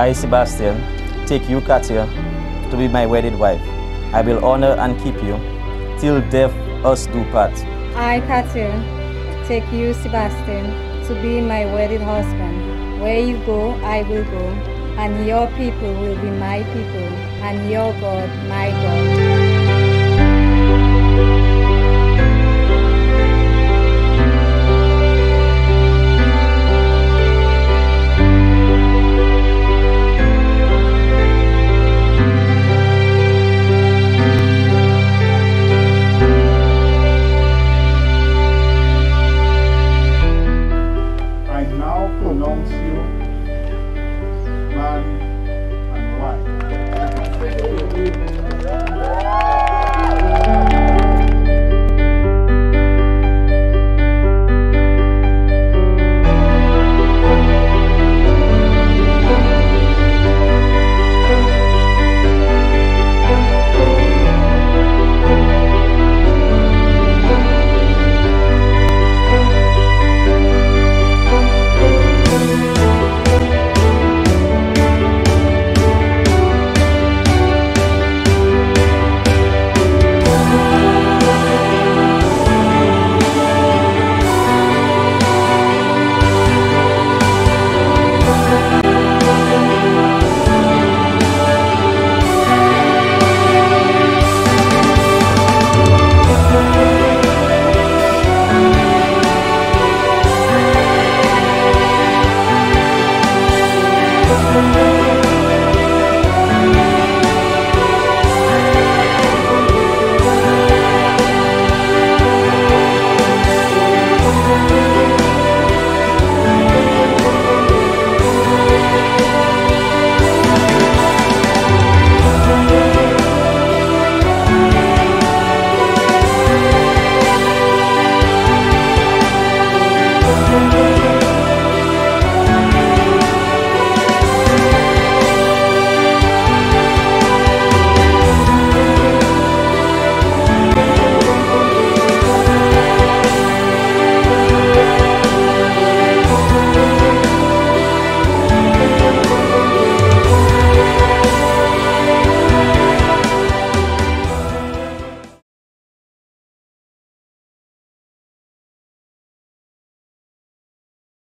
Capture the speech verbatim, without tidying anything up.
I, Sebastian, take you, Katia, to be my wedded wife. I will honor and keep you till death us do part. I, Katia, take you, Sebastian, to be my wedded husband. Where you go, I will go, and your people will be my people, and your God, my God.